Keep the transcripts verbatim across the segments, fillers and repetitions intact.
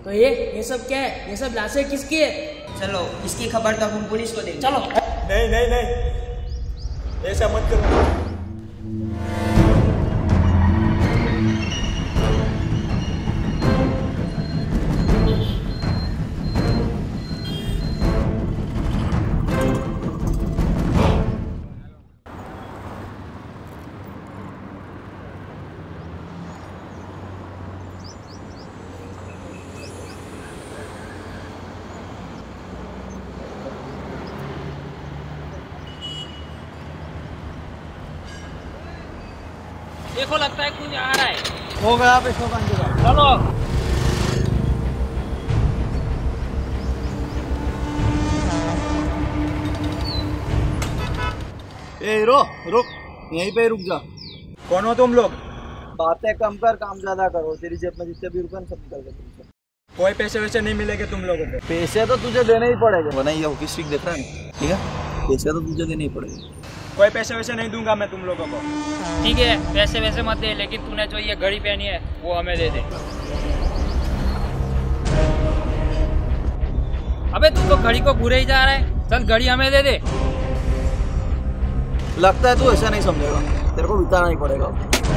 तो ये ये सब क्या है? ये सब लाशें किसकी है? चलो इसकी खबर तो हम पुलिस को देंगे। चलो। नहीं नहीं नहीं, ऐसा मत करो। देखो लगता है कुछ आ रहा है। हो गया आप इसको बंद करो। चलो। ए रो रुक, यहीं पे रुक जा। कौन हो तुम लोग? बातें कम कर, काम ज्यादा करो। तेरी जेब में जितने भी रुपए सब निकल गए तुमसे। कोई पैसे वैसे नहीं मिलेंगे तुम लोगों को। पैसे तो तुझे देने ही पड़ेंगे, वरना ये हॉकी स्टिक देख रहा है, ठीक है? पैसे तो तुझे देने ही पड़ेंगे। कोई पैसे वैसे नहीं दूंगा मैं तुम लोगों को। ठीक है, पैसे वैसे मत दे, लेकिन तूने जो ये घड़ी पहनी है वो हमें दे दे। अबे तू तो घड़ी को भूले ही जा रहा है। चल घड़ी हमें दे दे। लगता है तू ऐसा नहीं समझेगा, तेरे को बिताना ही पड़ेगा।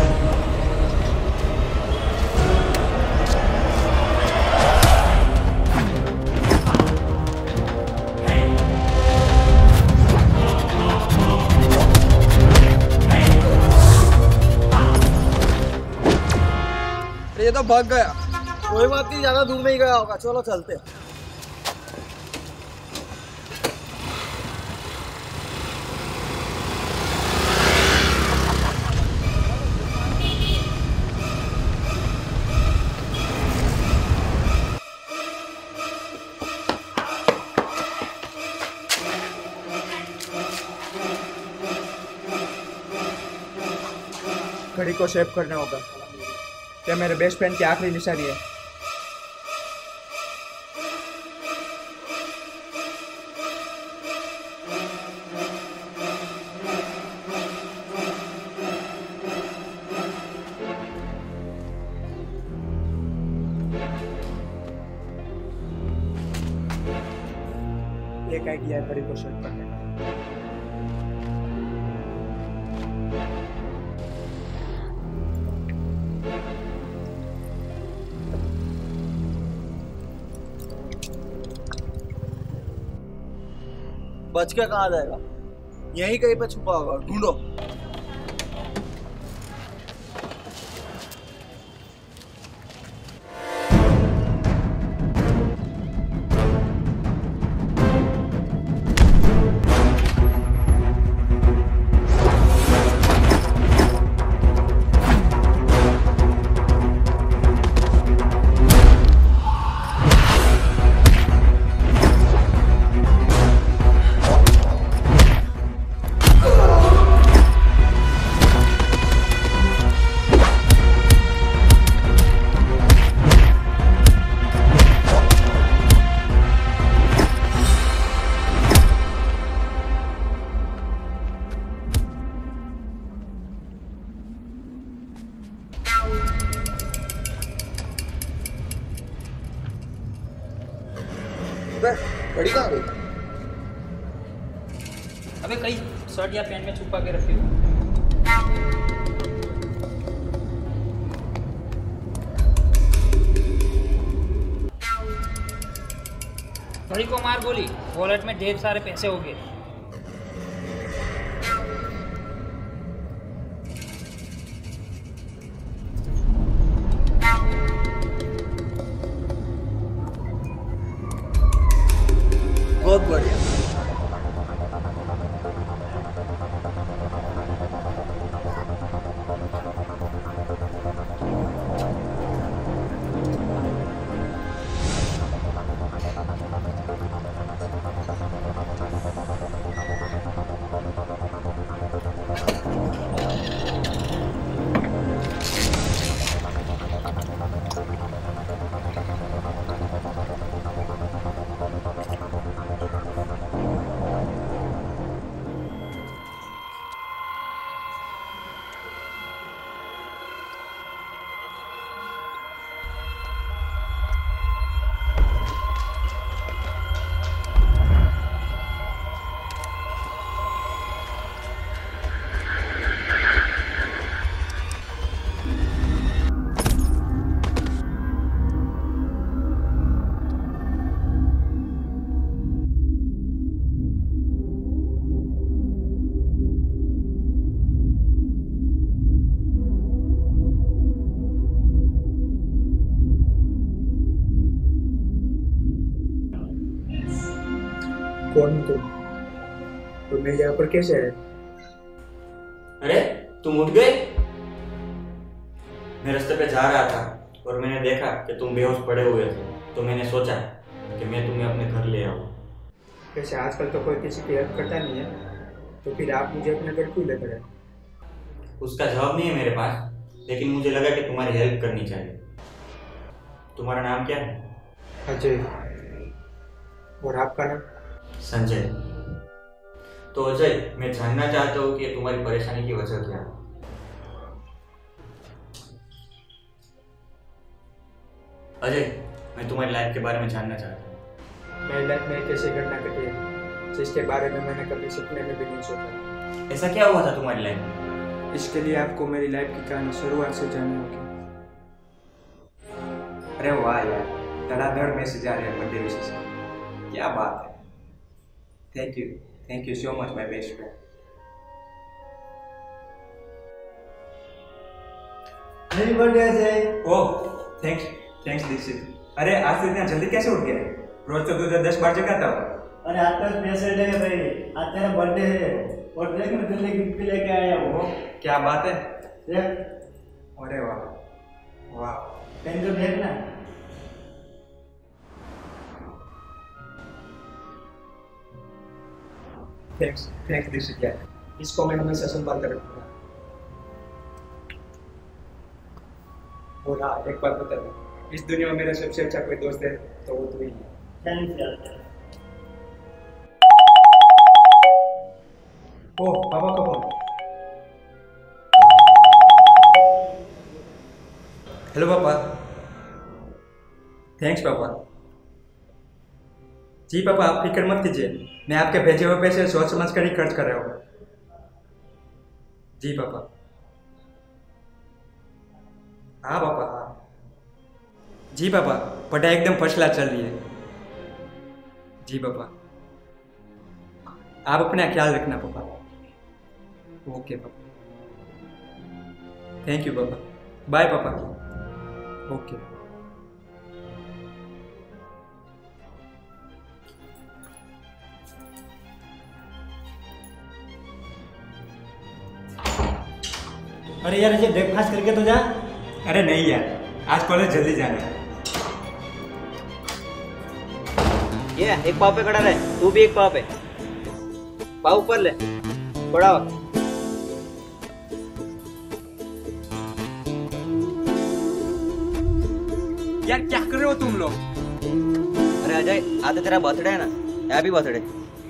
ये तो भाग गया। कोई बात नहीं, ज्यादा दूर नहीं गया होगा। चलो चलते हैं। घड़ी को सेव करना होगा। क्या मेरे बेस्ट फ्रेंड की आखिरी निशानी है। एक आइडिया है घड़ी को सेव करने का। बच के कहाँ जाएगा? यहीं कहीं पे छुपा होगा, ढूंढो। घड़ी कहाँ गई? अबे कहीं शर्ट या पैंट में छुपा के रखी हो। घड़ी को मार गोली। वॉलेट में ढेर सारे पैसे हो गए। बहुत बढ़िया। कौन तुम? तो मैं यहाँ पर कैसे है? अरे तुम उठ गए? मैं रास्ते पे जा रहा था और मैंने देखा कि तुम बेहोश पड़े हुए थे, तो मैंने सोचा कि मैं तुम्हें अपने घर ले आऊँ। वैसे आजकल तो कोई किसी की हेल्प करता नहीं है, तो फिर आप मुझे अपने घर क्यों लेकर आए? उसका जवाब नहीं है मेरे पास, लेकिन मुझे लगा कि तुम्हारी हेल्प करनी चाहिए। तुम्हारा नाम क्या है? अजय। और आपका नाम? संजय। तो अजय, मैं जानना चाहता हूँ कि तुम्हारी परेशानी की वजह क्या है। अजय, मैं तुम्हारी लाइफ के बारे में जानना चाहता हूँ। मेरी लाइफ में एक ऐसी घटना घटी है जिसके बारे में मैंने कभी सपने में भी नहीं सोचा। ऐसा क्या हुआ था तुम्हारी लाइफ में? इसके लिए आपको मेरी लाइफ की कहानी शुरुआत से जाननी होगी। अरे वाह यार, धड़ाधड़ मैसेज आ रहे हैं बर्थडे विशेष, क्या बात है। Thank you thank you so much my best friend. Happy birthday Ajay. Oh thanks thanks Dikshit. अरे आज से इतना जल्दी कैसे उठ गए? रोज तो तुझे दस बार जगाता हूँ। अरे आज तो स्पेशल डे है भाई, आज तेरा बर्थडे है और देख मैं तेरे लिए गिफ्ट लेके आया हूँ। क्या बात है? देख। अरे वाह वाह। पेन तो देख ना। थैंक्स थैंक्स दीक्षित यार, इसको मैं हमेशा संभाल कर रखूंगा। और हाँ, एक बात बता दो, इस दुनिया में मेरा सबसे अच्छा कोई दोस्त है तो वो तू ही है। थैंक्स यार। ओह पापा का फोन। हेलो पापा। थैंक्स पापा। जी पापा, आप फिक्र मत कीजिए, मैं आपके भेजे हुए पैसे सोच समझ कर ही खर्च कर रहा हूँ। जी पापा। हाँ पापा हाँ। जी पापा, पढ़ाई एकदम फर्स्ट क्लास चल रही है। जी पापा। आप अपना ख्याल रखना पापा। ओके पापा। थैंक यू पापा। बाय पापा। ओके। अरे यार अजय, ब्रेकफास्ट करके तो जा। अरे नहीं यार, आज कॉलेज जल्दी जाना है। ये एक पाव पे खड़ा रहे, तू भी एक पाव पे। पाव ऊपर ले, बड़ा हो। यार क्या कर रहे हो तुम लोग? अरे अजय, आज तो तेरा बर्थडे है ना, हैप्पी बर्थडे।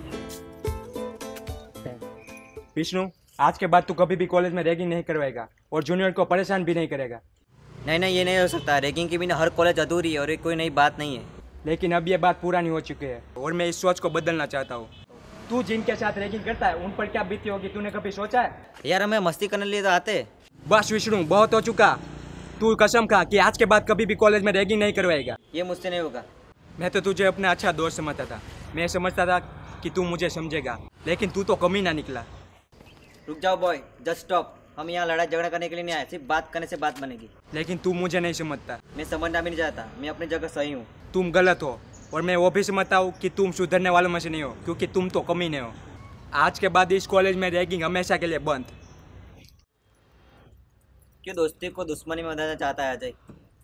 विष्णु, आज के बाद तू कभी भी कॉलेज में रैगिंग नहीं करवाएगा और जूनियर को परेशान भी नहीं करेगा। नहीं नहीं, ये नहीं हो सकता। रैगिंग के बिना हर कॉलेज अधूरी है और ये कोई नई बात नहीं है। लेकिन अब ये बात पुरानी हो चुकी है और मैं इस सोच को बदलना चाहता हूँ। तू जिनके साथ रैगिंग करता है उन पर क्या बीती होगी तूने कभी सोचा है? यार हमें मस्ती करने लिए तो आते। बस विष्णु, बहुत हो चुका। तू कसम खा कि आज के बाद कभी भी कॉलेज में रैगिंग नहीं करवाएगा। ये मुझसे नहीं होगा। मैं तो तुझे अपना अच्छा दोस्त समझता था। मैं समझता था कि तू मुझे समझेगा, लेकिन तू तो कमी ना निकला। रुक जाओ बॉय, जस्ट स्टॉप। हम यहाँ लड़ाई झगड़ा करने के लिए नहीं आए, सिर्फ बात करने से बात बनेगी। लेकिन तू मुझे नहीं समझता। मैं समझना भी नहीं चाहता, मैं अपनी जगह सही हूँ। तुम गलत हो और मैं वो भी समझता हूँ कि तुम सुधरने वालों में से नहीं हो, क्योंकि तुम तो कमी नहीं हो। आज के बाद इस कॉलेज में रैगिंग हमेशा के लिए बंद। क्यों दोस्ती को दुश्मनी में बदलना चाहता है अजय?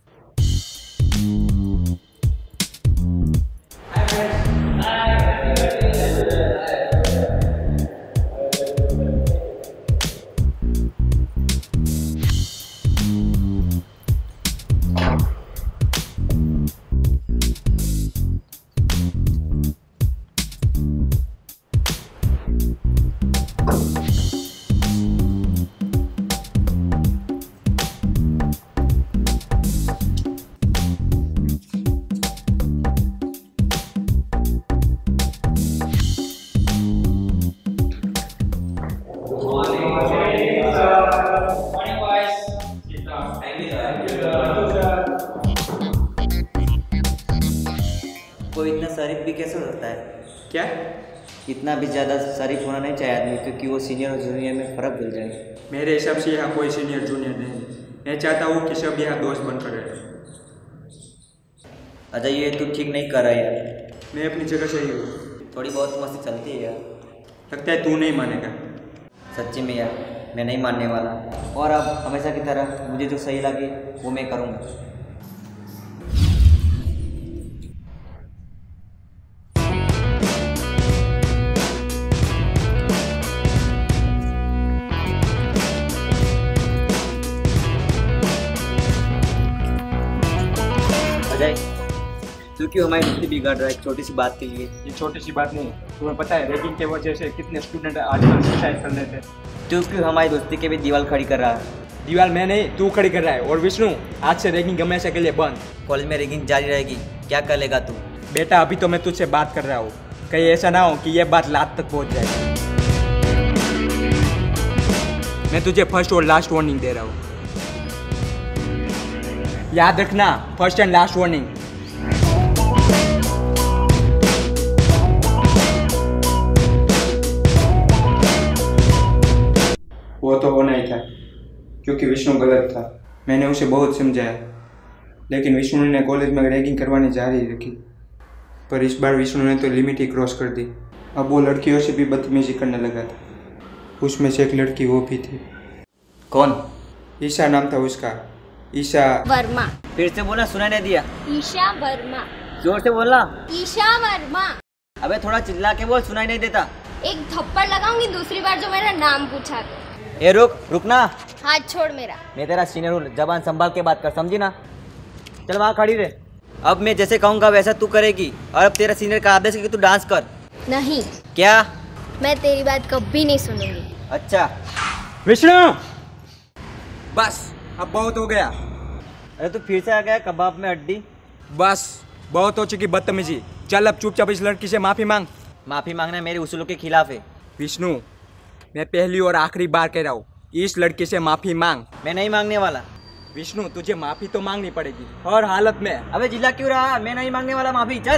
कोई इतना शरीफ भी कैसे हो सकता है? क्या? इतना भी ज़्यादा शरीफ होना नहीं चाहिए आदमी, क्योंकि वो सीनियर और जूनियर में फ़र्क भूल जाए। मेरे हिसाब से यहाँ कोई सीनियर जूनियर नहीं। मैं चाहता हूँ कि सब यहाँ दोस्त बनकर रहे। अजय ये तू ठीक नहीं कर रहा यार। मैं अपनी जगह सही हूँ। थोड़ी बहुत मस्ती चलती है यार। लगता है तू नहीं मानेगा। सच्ची में यार मैं नहीं मानने वाला, और अब हमेशा की तरह मुझे जो सही लगे वो मैं करूँगा। अजय, तू क्यों हमारी दोस्ती बिगाड़ रहा है एक छोटी सी बात के लिए? ये छोटी सी बात नहीं, तुम्हें पता है रैगिंग के वजह से कितने स्टूडेंट आजकल सुसाइड कर लेते हैं। तू क्यों हमारी दोस्ती के भी दीवार खड़ी कर रहा है? दीवार मैं नहीं, तू खड़ी कर रहा है। और विष्णु, आज से रैगिंग हमेशा के लिए बंद। कॉलेज में रैगिंग जारी रहेगी, क्या कर लेगा तू? बेटा अभी तो मैं तुझसे बात कर रहा हूँ, कहीं ऐसा ना हो कि ये बात लात तक पहुँच जाए। मैं तुझे फर्स्ट और लास्ट वार्निंग दे रहा हूँ, याद रखना, फर्स्ट एंड लास्ट वार्निंग। वो तो होना ही था, क्योंकि विष्णु गलत था। मैंने उसे बहुत समझाया, लेकिन विष्णु ने कॉलेज में रैगिंग करवानी जारी रखी। पर इस बार विष्णु ने तो लिमिट ही क्रॉस कर दी। अब वो लड़कियों से भी बदतमीजी करने लगा था। उसमें से एक लड़की वो भी थी। कौन? ईशा नाम था उसका। ईशा वर्मा। फिर से बोला, सुना नहीं दिया। ईशा वर्मा। जोर से बोलना। ईशा वर्मा। अबे थोड़ा चिल्ला के बोल, सुनाई नहीं देता। एक थप्पड़ लगाऊंगी दूसरी बार जो मेरा नाम पूछा तो। ए रुक, रुकना। हाथ छोड़ मेरा। मैं तेरा सीनियर हूँ, जबान संभाल के बात कर, समझी ना? चल वहाँ खड़ी रहे। अब मैं जैसे कहूँगा वैसा तू करेगी, और अब तेरा सीनियर का आदेश है कि तू डांस कर। नहीं। क्या? मैं तेरी बात कभी नहीं सुनूंगी। अच्छा। विष्णु, बस अब बहुत हो गया। अरे तू फिर से आ गया कबाब में हड्डी। बस बहुत हो चुकी बदतमीजी। चल अब चुपचाप इस लड़की से माफी मांग। माफी मांगना मेरे उसूलों के खिलाफ है। विष्णु, मैं पहली और आखिरी बार कह रहा हूँ, इस लड़की से माफी मांग। मैं नहीं मांगने वाला। विष्णु, तुझे माफी तो मांगनी पड़ेगी हर हालत में। अबे जिला क्यों रहा? मैं नहीं मांगने वाला माफी, चल।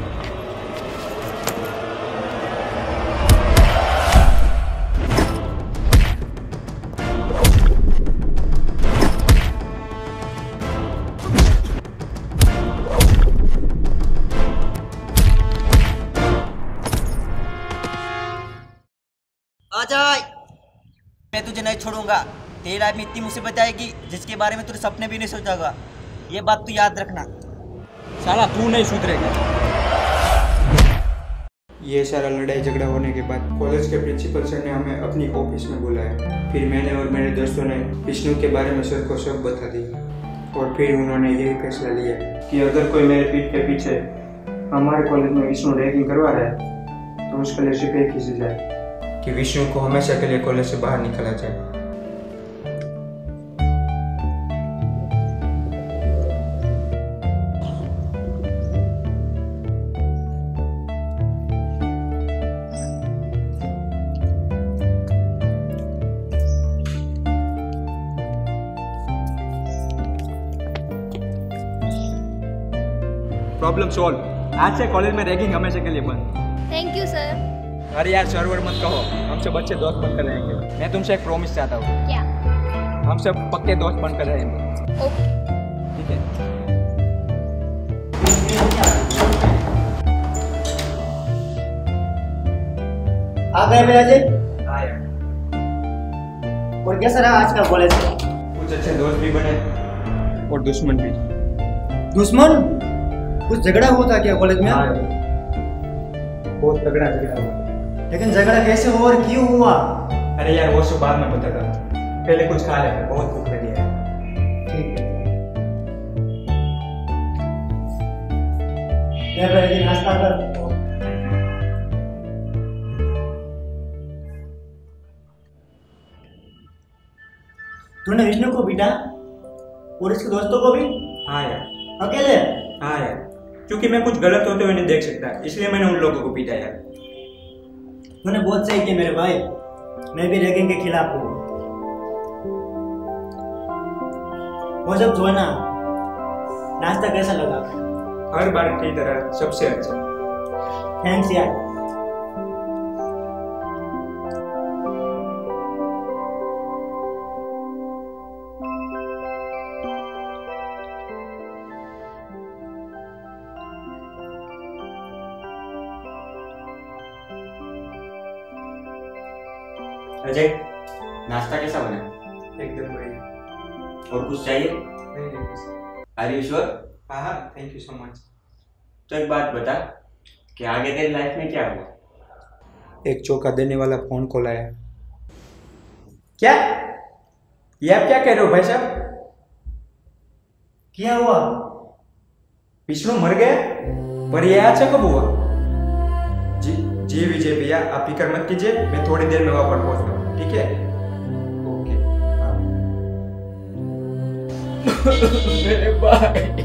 आ जाए, मैं तुझे नहीं छोड़ूंगा। तेरी लाइफ में इतनी मुसीबत आएगी जिसके बारे में तूने सपने भी नहीं सोचा होगा। ये बात तू याद रखना। साला तू नहीं सुधरेगा। ये सारा लड़ाई झगड़ा होने के बाद कॉलेज के प्रिंसिपल सर ने हमें अपनी ऑफिस में बुलाया। फिर मैंने और मेरे दोस्तों ने विष्णु के बारे में सर को सब बता दी, और फिर उन्होंने यही फैसला लिया कि अगर कोई मेरे पीठ के पीछे हमारे कॉलेज में विष्णु रैगिंग करवा रहा है तो उसके लिए सिर्फ एक ही सजा है कि विष्णु को हमेशा के लिए कॉलेज से बाहर निकाला जाए। Problem solve. आज से कॉलेज में रैगिंग हमेशा के लिए बंद। Thank you sir. अरे यार सर्वर मत कहो, हम सब अच्छे दोस्त बनकर रहेंगे। मैं तुमसे एक प्रॉमिस चाहता हूँ। क्या? हम सब पक्के दोस्त बनकर रहेंगे। ओके। ठीक है। आ गए भैया जी। हाँ यार, और कैसा रहा आज का कॉलेज? कुछ अच्छे दोस्त भी बने और दुश्मन भी। दुश्मन? कुछ झगड़ा हुआ था क्या कॉलेज में? हाँ यार, बहुत तगड़ा झगड़ा हुआ। लेकिन झगड़ा कैसे हुआ और क्यों हुआ? अरे यार वो सब बाद में बताता हूँ, पहले कुछ खा लेते, बहुत भूख लगी है। ठीक है। ले भैया जी नाश्ता कर। तूने विष्णु को पीटा और इसके दोस्तों को भी? हाँ यार। अकेले? हाँ यार, क्योंकि मैं कुछ गलत होते हुए नहीं देख सकता, इसलिए मैंने उन लोगों को पीटा यार। तूने बहुत सही किया मेरे भाई, मैं भी रैगिंग के खिलाफ हूँ। वो सब छोड़ना, नाश्ता कैसा लगा? हर बार की तरह सबसे अच्छा। थैंक्स यार। अजय, नाश्ता कैसा बना? एकदम बढ़िया। और कुछ चाहिए? नहीं नहीं बस। Are you sure? हाँ हाँ, थैंक यू सो मच। तो एक बात बता कि आगे तेरी लाइफ में क्या हुआ? एक चौंका देने वाला फोन कॉल आया। क्या? ये आप क्या कह रहे हो भाई साहब? क्या हुआ? विष्णु मर गया? पर ये आज कब हुआ? जी जी विजय भैया, आप फिक्र मत कीजिए, मैं थोड़ी देर में वहां पर पहुंचता हूँ, ठीक है? ओके। हाँ। मेरे भाई,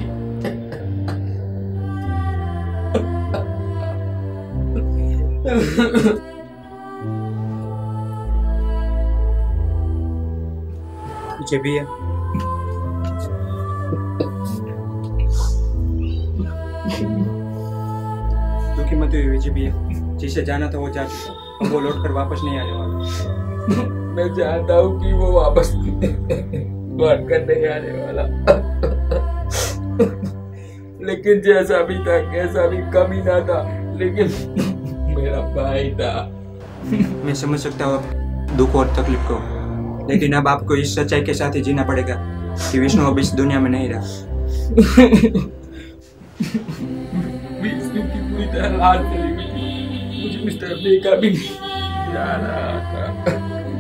विजय भैया, दुखी मत हुई विजय भैया, जिसे जाना था वो जा चुका, अब वो लौट कर वापस नहीं आने वाला। मैं जानता हूँ कि वो वापस लौट कर नहीं आने वाला, लेकिन जैसा भी था कैसा भी कमी ना था, लेकिन मेरा भाई था। मैं समझ सकता हूँ आप दुख और तकलीफ को, लेकिन अब आपको इस सच्चाई के साथ ही जीना पड़ेगा कि विष्णु अब इस दुनिया में नहीं रहा। विष्णु की पूरी तरह लाल चली गई थी, मुझे उस तरफ देखा भी नहीं जा रहा था।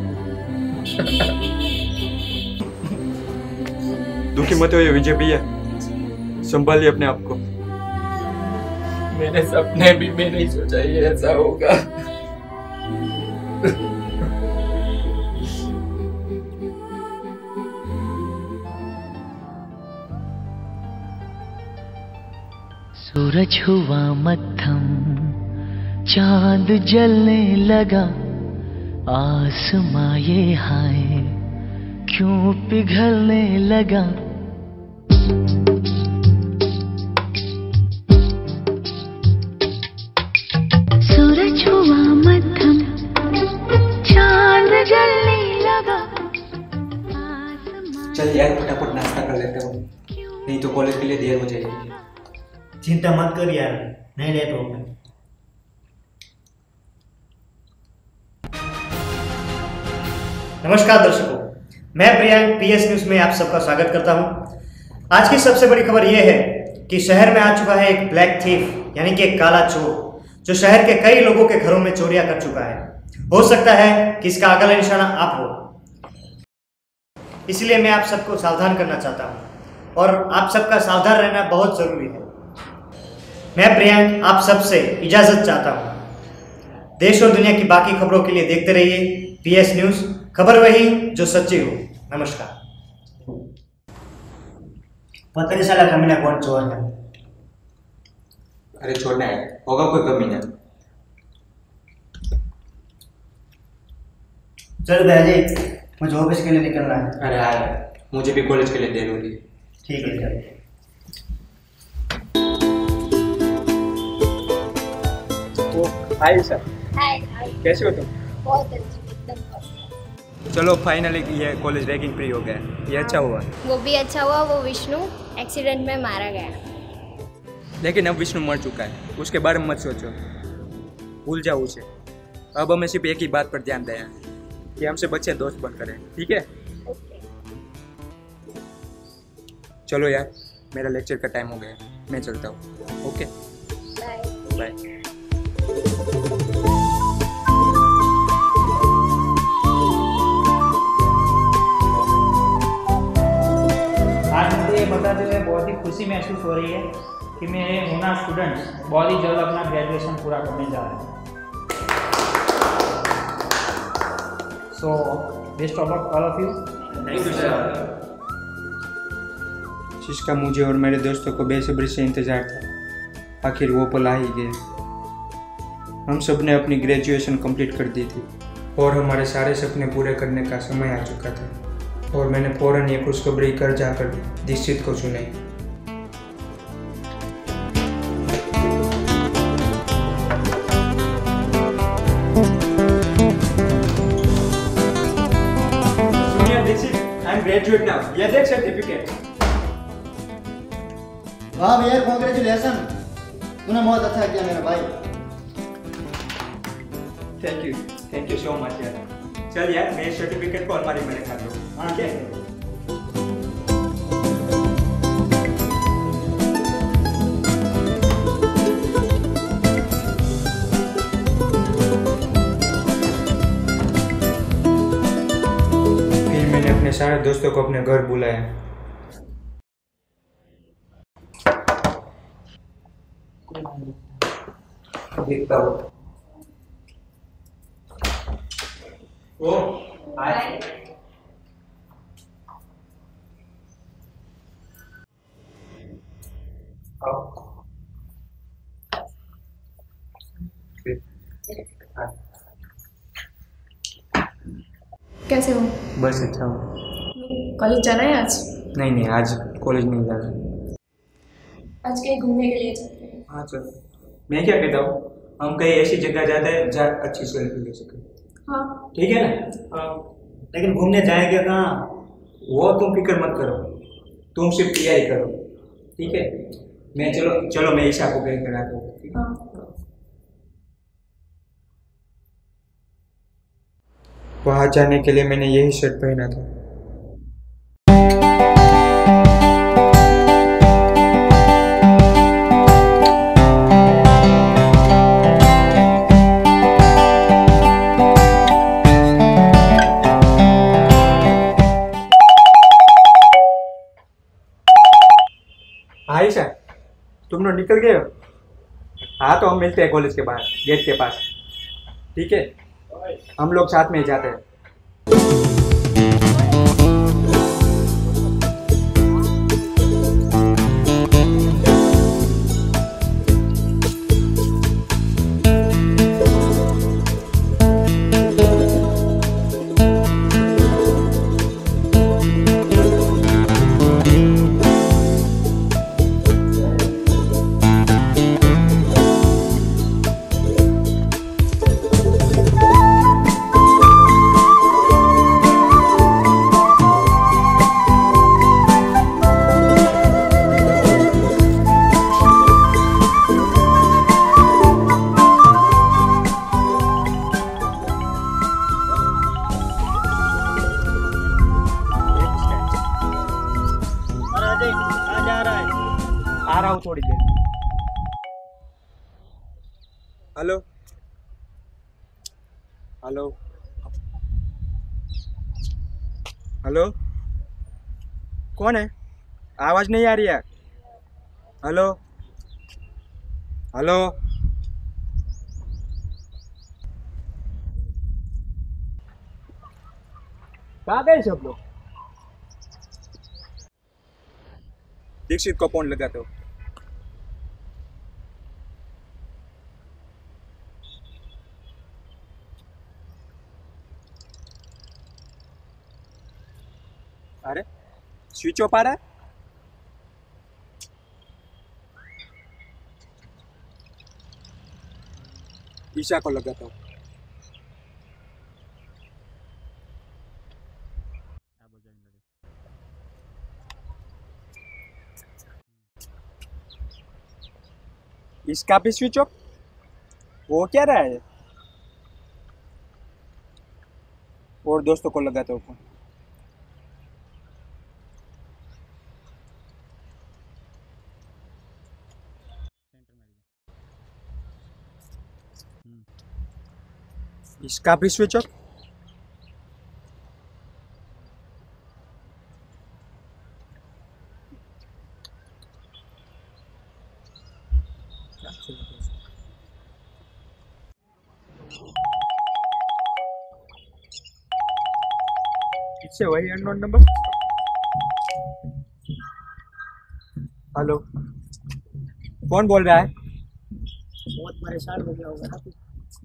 दुखी मत होइए विजय भैया, संभालिए अपने आप को। मेरे सपने भी मैं नहीं सोचा ये ऐसा होगा। सूरज हुआ मद्धम, चांद जलने लगा, आसमां ये हाय क्यों पिघलने लगा। सूरज हुआ मद्धम, चांद जलने लगा। चल यार फटाफट नाश्ता कर लेता हूँ, नहीं तो कॉलेज के लिए देर हो जाएगी। चिंता मत कर यार, नहीं लेट होगा। नमस्कार दर्शकों, मैं प्रियांक पीएस न्यूज में आप सबका स्वागत करता हूं। आज की सबसे बड़ी खबर यह है कि शहर में आ चुका है एक ब्लैक थीफ, यानी कि एक काला चोर, जो शहर के कई लोगों के घरों में चोरियां कर चुका है। हो सकता है कि इसका अगला निशाना आप हो, इसलिए मैं आप सबको सावधान करना चाहता हूं और आप सबका सावधान रहना बहुत जरूरी है। मैं प्रियांक आप सबसे इजाजत चाहता हूं। देश और दुनिया की बाकी खबरों के लिए देखते रहिए पीएस न्यूज, खबर वही जो सच्ची हो। नमस्कार। पता नहीं साला कमीना कौन चोर है। अरे छोड़ना है, होगा कोई कमीना। चल भाई, मुझे ऑफिस के लिए निकलना है। अरे आया, मुझे भी कॉलेज के लिए देर हो रही है। ठीक है चल। हाय सर, हाय हाय, कैसे हो तुम? बहुत अच्छी, एकदम perfect। चलो फाइनली ये कॉलेज रैगिंग फ्री हो गया, ये अच्छा हुआ। वो भी अच्छा हुआ, वो विष्णु एक्सीडेंट में मारा गया। लेकिन अब विष्णु मर चुका है, उसके बारे में मत सोचो, भूल जाओ उसे। अब हमें सिर्फ एक ही बात पर ध्यान दें कि हमसे बच्चे दोस्त बन करें, ठीक है? ओके। चलो यार, मेरा लेक्चर का टाइम हो गया, मैं चलता हूँ। Okay bye bye. आज मुझे ये बताते हुए बहुत ही खुशी महसूस हो रही है कि मेरे होना स्टूडेंट्स बहुत ही जल्द अपना ग्रेजुएशन पूरा करने जा रहे हैं। So best of luck all of you. Thank you sir. जिसका मुझे और मेरे दोस्तों को बेसब्री से इंतजार था, आखिर वो पल आ ही गया। हम सब ने अपनी ग्रेजुएशन कंप्लीट कर दी थी और हमारे सारे सपने पूरे करने का समय आ चुका था, और मैंने फौरन ये खुशखबरी कर जाकर दीक्षित को चुनी। Dikshit, I am graduate now. ये देख सर्टिफिकेट। वाह भैया, कॉन्ग्रेचुलेसन, तूने बहुत अच्छा किया मेरा भाई। Thank you, thank you so much यार। चल यार मेरे सर्टिफिकेट को अलमारी में रखा दो। हाँ ठीक है। फिर मैंने अपने सारे दोस्तों को अपने घर बुलाया। देखता हूँ। ओ हाय। कैसे हो? बस अच्छा हो। कॉलेज जाना है आज? नहीं नहीं आज कॉलेज नहीं जाना। आज कहीं घूमने के लिए चलते हैं। हाँ चल। मैं क्या कहता हूँ हम कहीं ऐसी जगह जाते हैं जहाँ अच्छी सेल्फी ले सके। हाँ ठीक है ना? हाँ। लेकिन घूमने जाएंगे कहाँ? वो तुम फिक्र मत करो, तुम सिर्फ तैयारी करो। ठीक है? मैं चलो चलो मैं ईशा को कहीं कराता हूँ। हाँ। वहाँ जाने के लिए मैंने यही शर्ट पहना था। हाँ ईशा, तुम लोग निकल गए हो? हाँ तो हम मिलते हैं कॉलेज के बाहर गेट के पास। ठीक है? हम लोग साथ में ही जाते हैं। आ रहा हूँ थोड़ी देर। हेलो हेलो हेलो कौन है? आवाज नहीं आ रही है। हेलो हेलो कहाँ गए सब लोग? दीक्षित को फोन लगाते हो। अरे स्विच ऑफ आ रहा है। ईशा को लगाता हूँ। इसका भी स्विच ऑफ। वो क्या रहा है? और दोस्तों को लगाता हूँ फोन। इसका भी स्विच ऑफ। इससे वही अननोन नंबर। हेलो कौन बोल रहा है? बहुत परेशान हो गया होगा ना तू।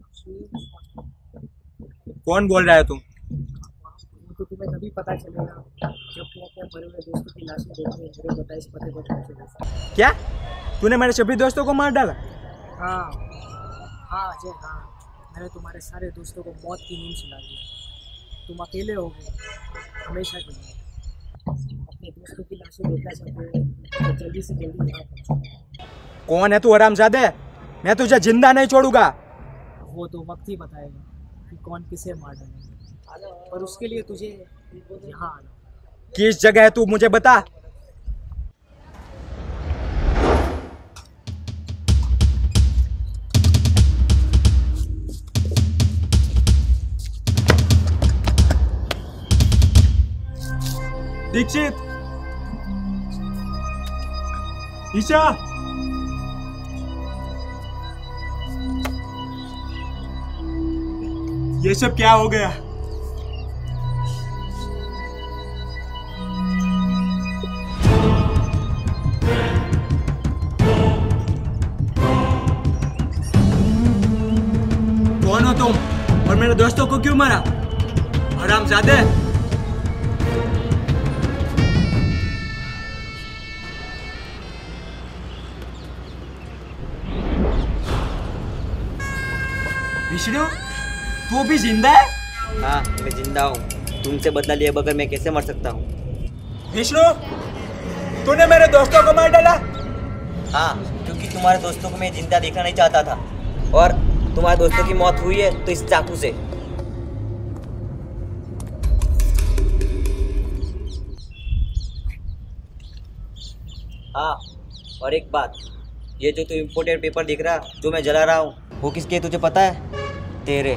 कौन बोल रहा है तुम? तो तुम्हें तभी पता चलेगा जब तुम अपने मरे हुए दोस्तों की लाशें देखोगे। मेरे बताए इस पते पर पहुंचोगे। क्या तूने मेरे सभी दोस्तों को मार डाला? हाँ हाँ अजय हाँ, मैंने तुम्हारे सारे दोस्तों को मौत की नींद सुला दी। तुम अकेले हो गए हमेशा के लिए। अपने दोस्तों की लाशें देखना चाहते हो तो जल्दी से जल्दी यहाँ पहुँचो। कौन है तू हरामजादे? मैं तुझे जिंदा नहीं छोड़ूंगा। वो तो वक्त ही बताएगा कि कौन किसे मार डालेगा। पर उसके लिए तुझे यहाँ आना। किस जगह है तू मुझे बता। दीक्षित, ईशा, ये सब क्या हो गया? कौन हो तुम और मेरे दोस्तों को क्यों मारा? हरामजादे। विष्णु, तू भी जिंदा है? हाँ, मैं जिंदा हूँ। तुमसे बदला लिए बगैर मैं कैसे मर सकता हूँ? विष्णु, तूने मेरे दोस्तों को मार डाला? हाँ, क्योंकि तुम्हारे दोस्तों को मैं जिंदा देखना नहीं चाहता था, और तुम्हारे दोस्तों की मौत हुई है तो इस चाकू से। हाँ, और एक बात, ये जो तू इम्पोर्टेड पेपर दिख रहा जो मैं जला रहा हूँ, वो किसके है तुझे पता है? तेरे।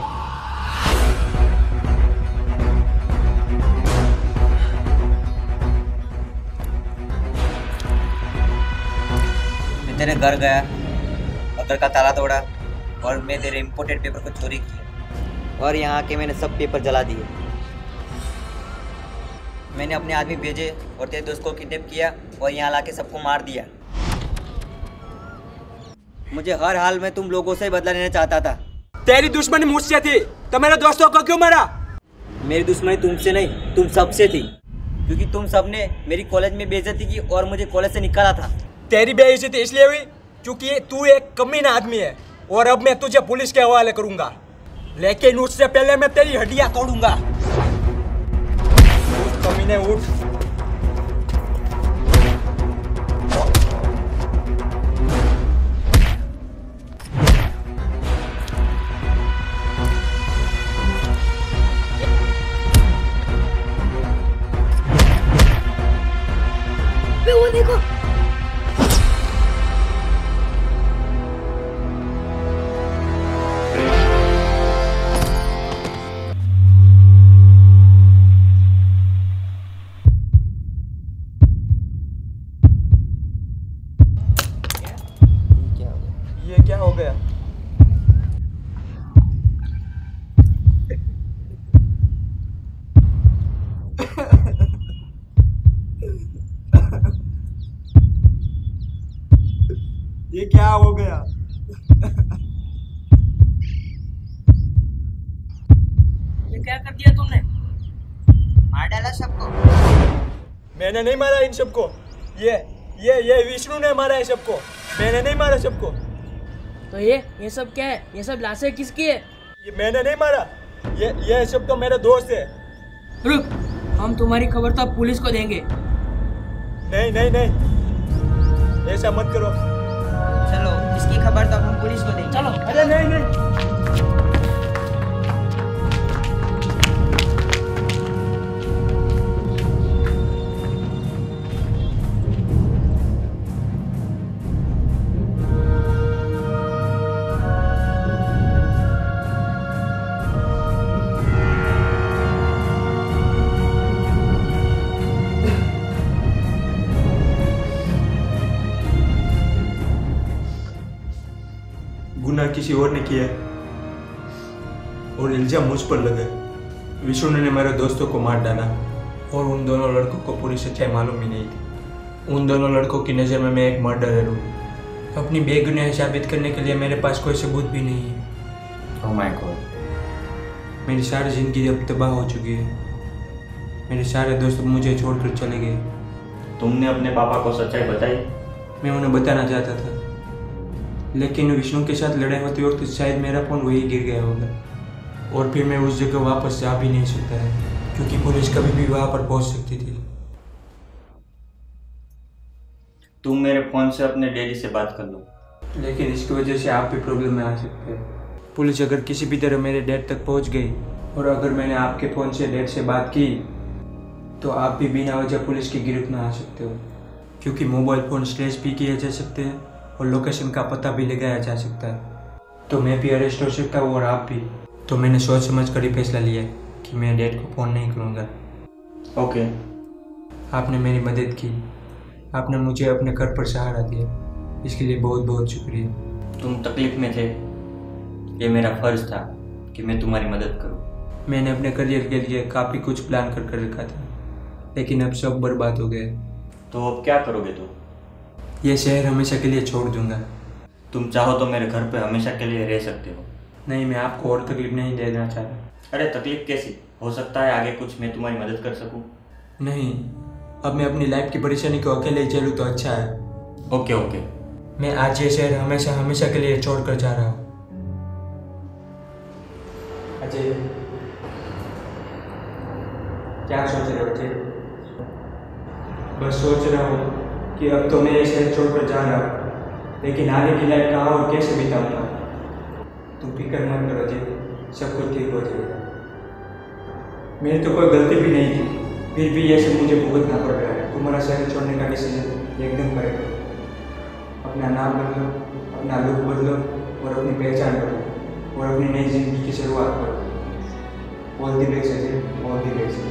मैं तेरे घर गया और घर का ताला तोड़ा और मैं तेरे इम्पोर्टेड पेपर को चोरी किया, और यहाँ के मैंने सब पेपर जला दिए। मैंने अपने आदमी भेजे और तेरे दोस्त को किडनैप किया और यहाँ लाके सबको मार दिया। मुझे हर हाल में तुम लोगों से बदला लेना चाहता था। तेरी दुश्मनी मुझसे थी तो मेरे दोस्तों को क्यों मारा? मेरी दुश्मनी तुमसे नहीं, तुम सबसे थी, क्योंकि तुम सबने मेरी कॉलेज में बेइज्जती की और मुझे कॉलेज से निकाला था। तेरी बेइज्जती इसलिए हुई क्योंकि तू एक कमीना आदमी है, और अब मैं तुझे पुलिस के हवाले करूंगा, लेकिन उससे पहले मैं तेरी हड्डियां तोड़ूंगा। उठ कमीने, उठ। वो देखो, ये क्या हो गया? ये क्या हो गया? ये क्या कर दिया तुमने? मार डाला सबको। मैंने नहीं मारा इन सबको, ये ये ये विष्णु ने मारा है सबको, मैंने नहीं मारा सबको। तो ये ये सब क्या है? ये सब लाशें किसकी है? ये मैंने नहीं मारा, ये ये सब तो मेरे दोस्त है। रुक, हम तुम्हारी खबर तो पुलिस को देंगे। नहीं नहीं नहीं, ऐसा मत करो। चलो, इसकी खबर तो हम पुलिस को देंगे। चलो। अरे नहीं नहीं, गुनाह किसी और ने किया और इल्जाम मुझ पर लगे। विष्णु ने मेरे दोस्तों को मार डाला और उन दोनों लड़कों को पूरी सच्चाई मालूम ही नहीं थी। उन दोनों लड़कों की नज़र में मैं एक मर्डरर हूँ। अपनी बेगुनाही साबित करने के लिए मेरे पास कोई सबूत भी नहीं है। ओह माय गॉड, मेरी सारी ज़िंदगी अब तबाह हो चुकी है। मेरे सारे दोस्त मुझे छोड़कर चले गए। तुमने अपने पापा को सच्चाई बताई? मैं उन्हें बताना चाहता था, लेकिन विष्णु के साथ लड़ाई होती वक्त शायद मेरा फोन वही गिर गया होगा, और फिर मैं उस जगह वापस जा भी नहीं सकता है, क्योंकि पुलिस कभी भी वहाँ पर पहुँच सकती थी। तुम मेरे फ़ोन से अपने डैडी से बात कर लो। लेकिन इसकी वजह से आप भी प्रॉब्लम में आ सकते हैं। पुलिस अगर किसी भी तरह मेरे डैड तक पहुँच गई और अगर मैंने आपके फ़ोन से डैड से बात की तो आप भी बिना वजह पुलिस की गिरफ्त में आ सकते हो, क्योंकि मोबाइल फ़ोन स्ट्रेच भी किए जा सकते हैं और लोकेशन का पता भी लगाया जा सकता है। तो मैं भी अरेस्ट हो सकता हूँ और आप भी। तो मैंने सोच समझ कर ही फैसला लिया कि मैं डैड को फ़ोन नहीं करूँगा। ओके। आपने मेरी मदद की, आपने मुझे अपने घर पर सहारा दिया, इसके लिए बहुत बहुत शुक्रिया। तुम तकलीफ में थे, ये मेरा फ़र्ज़ था कि मैं तुम्हारी मदद करूँ। मैंने अपने करियर के लिए काफ़ी कुछ प्लान कर कर रखा था, लेकिन अब सब बर्बाद हो गए। तो अब क्या करोगे तुम? ये शहर हमेशा के लिए छोड़ दूंगा। तुम चाहो तो मेरे घर पे हमेशा के लिए रह सकते हो। नहीं, मैं आपको और तकलीफ नहीं देना चाहता। अरे तकलीफ कैसी? हो सकता है आगे कुछ मैं तुम्हारी मदद कर सकूं। नहीं, अब मैं अपनी लाइफ की परेशानी को अकेले ही झेलूं तो अच्छा है। Okay okay. मैं आज ये शहर हमेशा हमेशा के लिए छोड़ कर जा रहा हूँ। अजय, क्या सोच रहे हो अजय? बस सोच रहा हूँ कि अब तो मैं ये शहर छोड़ कर जा रहा हूँ, लेकिन आगे की लाइफ कहाँ और कैसे बिताऊंगा। तुम फिक्र मत करो अजय, सब कुछ ठीक हो जाएगा। मेरी तो कोई गलती भी नहीं थी, फिर भी ये सब मुझे भुगतना पड़ रहा है। तुम्हारा शहर छोड़ने का डिसीजन एकदम करेक्ट है। अपना नाम बदलो, अपना लुक बदलो और अपनी पहचान बदलो और अपनी नई जिंदगी की शुरुआत करो। All the best Ajay, all the best.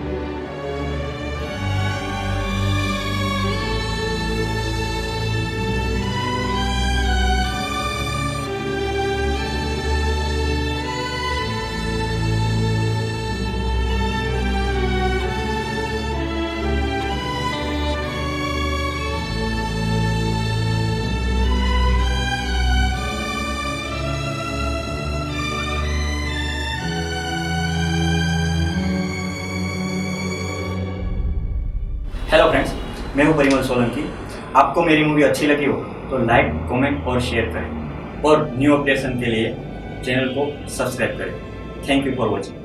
Hello friends, मैं हूं परिमल सोलंकी। आपको मेरी मूवी अच्छी लगी हो तो लाइक, कमेंट और शेयर करें और न्यू अपडेशन के लिए चैनल को सब्सक्राइब करें। Thank you for watching.